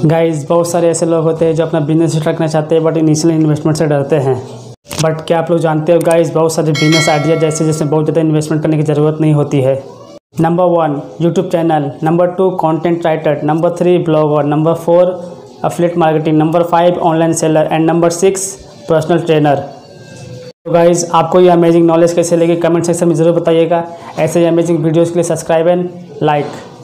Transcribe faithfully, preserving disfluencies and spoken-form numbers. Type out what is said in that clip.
Guys बहुत सारे ऐसे लोग होते हैं जो अपना बिजनेस स्टार्ट करना चाहते हैं बट इनिशियल इन्वेस्टमेंट से डरते हैं। बट क्या आप लोग जानते हो गाइस, बहुत सारे बिजनेस आइडिया जैसे जैसे बहुत ज़्यादा इन्वेस्टमेंट करने की ज़रूरत नहीं होती है। Number one YouTube channel, number two content writer, number three blogger, number four affiliate marketing, number five online seller and number six personal trainer. तो गाइस आपको ये अमेजिंग नॉलेज कैसे लगी कमेंट सेक्शन में ज़रूर बताइएगा। ऐसे ही अमेजिंग वीडियोज़ के लिए सब्सक्राइब एंड लाइक।